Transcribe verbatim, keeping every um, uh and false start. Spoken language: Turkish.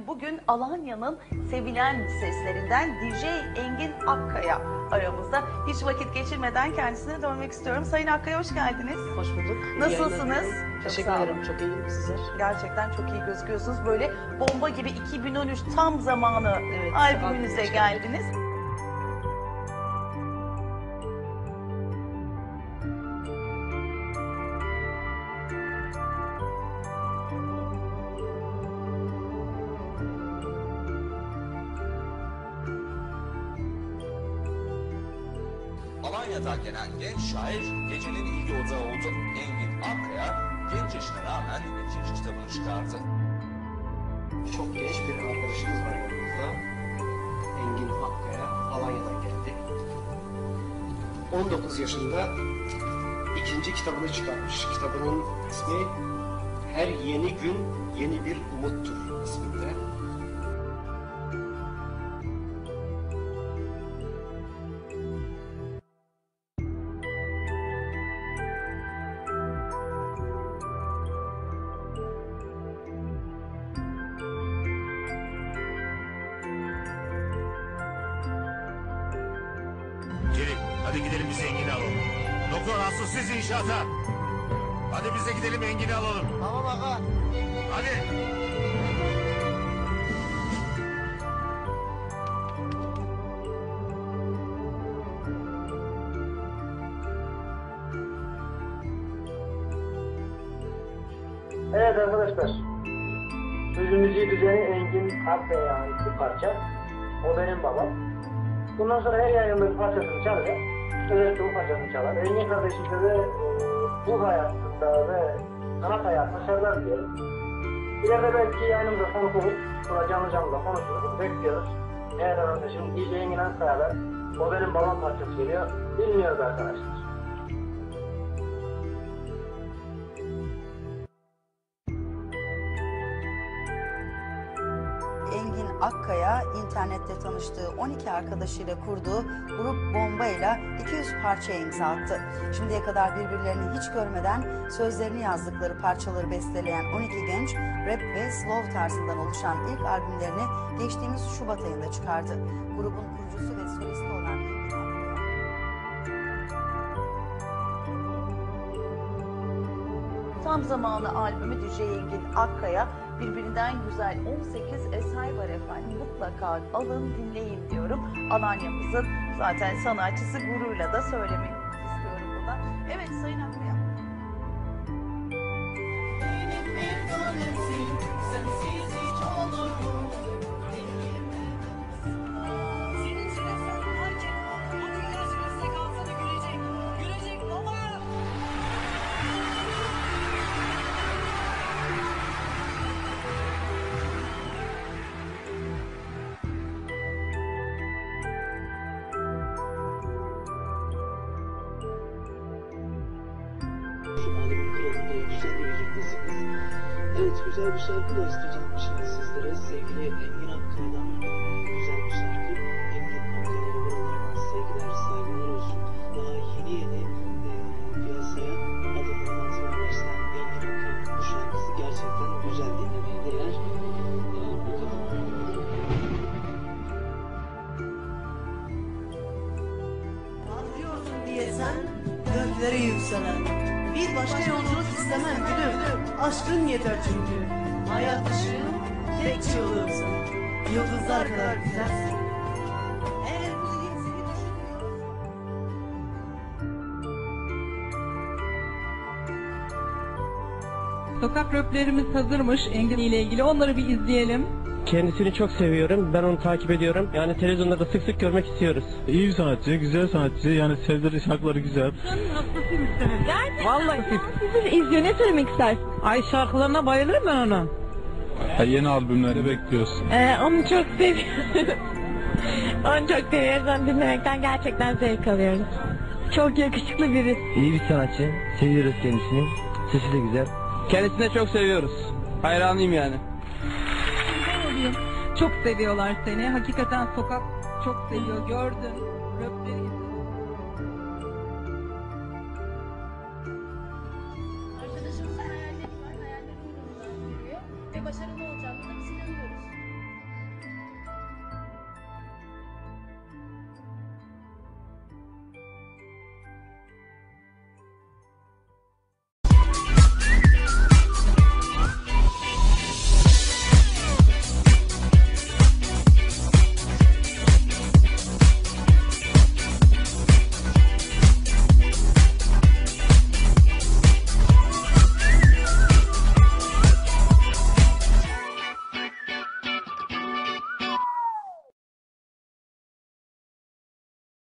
bugün Alanya'nın sevilen seslerinden D J Engin Akkaya aramızda. Hiç vakit geçirmeden kendisine dönmek istiyorum. Sayın Akkaya, hoş geldiniz. Hoş bulduk. Nasılsınız? Çok Teşekkür ederim. Çok iyiyim. Sizler? Gerçekten çok iyi gözüküyorsunuz. Böyle bomba gibi iki bin on üç tam zamanı evet, albümünüze geldiniz. Alanya'da gelen genç şair gecenin ilgi odağı oldu. Engin Akkaya genç yaşına rağmen ikinci kitabını çıkardı. Çok genç bir arkadaşımız var yanımızda. Engin Akkaya Alanya'dan geldi. on dokuz yaşında ikinci kitabını çıkarmış. Kitabının ismi Her Yeni Gün Yeni Bir Umuttur isminde. Gelin, hadi gidelim biz Engin'i alalım. Doktor asıl siz inşaata. Hadi bize gidelim Engin'i alalım. Tamam aga. Hadi. Evet arkadaşlar. Sözümüzü düzeni Engin Akkaya'ya ait bir parça. O benim babam. Bundan sonra her yayında bir parçasını çalacak. Özellikle bu parçasını çalar. Engin kardeşimize de e, bu hayatında ve sanat hayatında başarılar diyelim. İleride belki yayınımıza konuk olup sonra canlı canlı da konuşuruz. Bekliyoruz. Evet arkadaşım D J Engin Akkaya'da O Benim Babam parçası geliyor. Bilmiyoruz arkadaşlar. Engin Akkaya internette tanıştığı on iki arkadaşıyla kurduğu grup Bomba ile iki yüz parçaya imza attı. Şimdiye kadar birbirlerini hiç görmeden sözlerini yazdıkları parçaları besteleyen on iki genç rap ve slow tarzından oluşan ilk albümlerini geçtiğimiz Şubat ayında çıkardı. Grubun kurucusu ve solisti olan Engin Akkaya Tam Zamanı albümü D J Engin Akkaya birbirinden güzel on sekiz eser var efendim. Mutlaka alın dinleyin diyorum. Alanya'mızın zaten sanatçısı, gururla da söylemek istiyorum burada. Evet Sayın Akkaya. Albüm kralında güzel bir birliktesiniz. Evet, güzel bir şarkı da isteyeceğim şimdi sizlere. Sevgili Engin Akkaya'dan güzel bir şarkı. Engin Akkaya'ya buralardan sevgiler, saygılar olsun. Daha yeni yeni e, piyasaya adımlarını atmaya başlayan Engin Akkaya'nın bu şarkısı gerçekten güzel, dinlemeye değer. E, bakalım. Anlıyorsun diye sen göklere yükselen. Bir başka yolculuk istemem gülüm. Aşkın yeter çünkü. Hayat ışığım, tek çığlığımsın. Yıldızlar kadar güzelsin. Eğer bu dediğim seni düşünmüyorsa. Sokak röplerimiz hazırmış Engin ile ilgili. Onları bir izleyelim. Kendisini çok seviyorum. Ben onu takip ediyorum. Yani televizyonda da sık sık görmek istiyoruz. İyi bir sanatçı, güzel sanatçı. Yani sevdiği şarkıları güzel. Hastasıymışsınız. Gerçekten. Vallahi Sizi izliyor. Ne söylemek istersin? Ay şarkılarına bayılırım ben ona. Ha, yeni albümleri bekliyoruz. Ee, onu çok seviyorum. Onu çok seviyorum. Dinlemekten gerçekten zevk alıyoruz. Çok yakışıklı biri. İyi bir sanatçı. Seviyoruz kendisini. Sesi de güzel. Kendisini de çok seviyoruz. Hayranıyım yani. Çok seviyorlar seni. Hakikaten sokak çok seviyor. Gördüm.